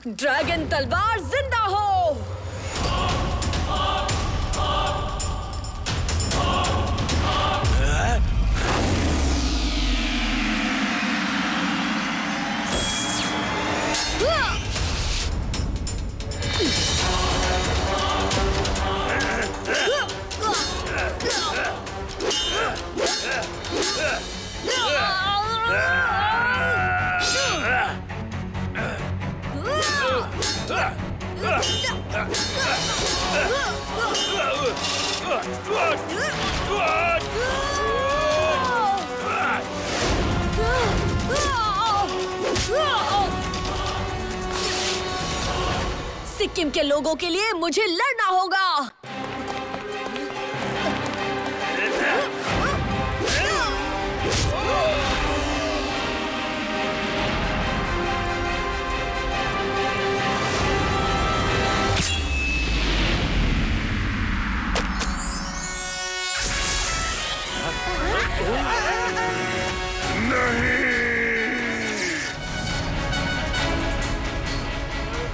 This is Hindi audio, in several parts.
ड्रैगन तलवार जिंदा हो। सिक्किम के लोगों के लिए मुझे लड़ना होगा।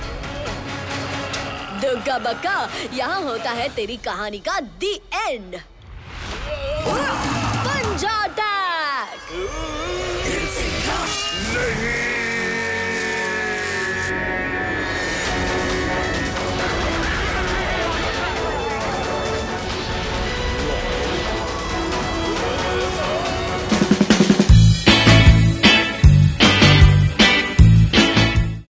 दुग्गा बक्का, यहाँ होता है तेरी कहानी का दी एंड।